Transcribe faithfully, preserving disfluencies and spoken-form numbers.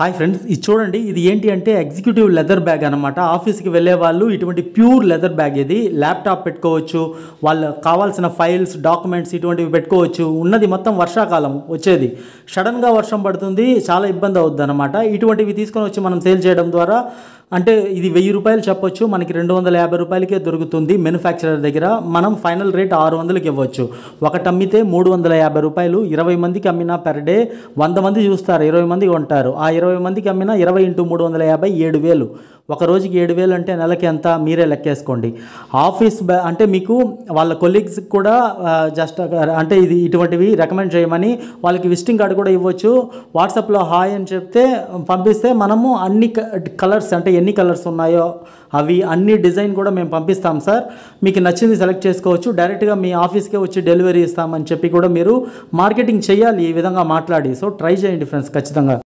Hi friends, ఇది చూడండి. ఇది ఏంటి అంటే ఎగ్జిక్యూటివ్ లెదర్ బ్యాగ్ అనమాట. ఆఫీస్కి వెళ్ళే వాళ్ళు ఇటువంటి ప్యూర్ లెదర్ బ్యాగ్. ఇది ల్యాప్టాప్ పెట్టుకోవచ్చు, వాళ్ళకి కావాల్సిన ఫైల్స్, డాక్యుమెంట్స్ ఇటువంటివి పెట్టుకోవచ్చు. ఉన్నది మొత్తం వర్షాకాలం వచ్చేది, సడన్గా వర్షం పడుతుంది, చాలా ఇబ్బంది అవుద్ది అనమాట. ఇటువంటివి తీసుకొని వచ్చి మనం సేల్ చేయడం ద్వారా అంటే ఇది వెయ్యి రూపాయలు చెప్పొచ్చు, మనకి రెండు వందల యాభై రూపాయలకే దొరుకుతుంది మ్యానుఫ్యాక్చరర్ దగ్గర. మనం ఫైనల్ రేట్ ఆరు వందలకి ఇవ్వచ్చు. ఒకటి అమ్మితే మూడు వందల యాభై రూపాయలు. ఇరవై మందికి అమ్మినా పెర్ డే వంద మంది చూస్తారు, ఇరవై మంది కొంటారు. ఆ ఇరవై మందికి అమ్మినా ఇరవై ఇంటూ మూడు వందల యాభై ఏడు వేలు. ఒక రోజుకి ఏడు వేలు అంటే నెలకి ఎంత మీరే లెక్కేసుకోండి. ఆఫీస్ అంటే మీకు వాళ్ళ కొలీగ్స్కి కూడా జస్ట్ అంటే ఇది ఇటువంటివి రికమెండ్ చేయమని వాళ్ళకి విజిటింగ్ కార్డు కూడా ఇవ్వచ్చు. వాట్సాప్లో హాయ్ అని చెప్తే పంపిస్తే మనము అన్ని కలర్స్ అంటే ఎన్ని కలర్స్ ఉన్నాయో అవి అన్ని డిజైన్ కూడా మేము పంపిస్తాం సార్. మీకు నచ్చింది సెలెక్ట్ చేసుకోవచ్చు. డైరెక్ట్గా మీ ఆఫీస్కే వచ్చి డెలివరీ ఇస్తామని చెప్పి కూడా మీరు మార్కెటింగ్ చేయాలి ఈ విధంగా మాట్లాడి. సో ట్రై చేయండి ఫ్రెండ్స్ ఖచ్చితంగా.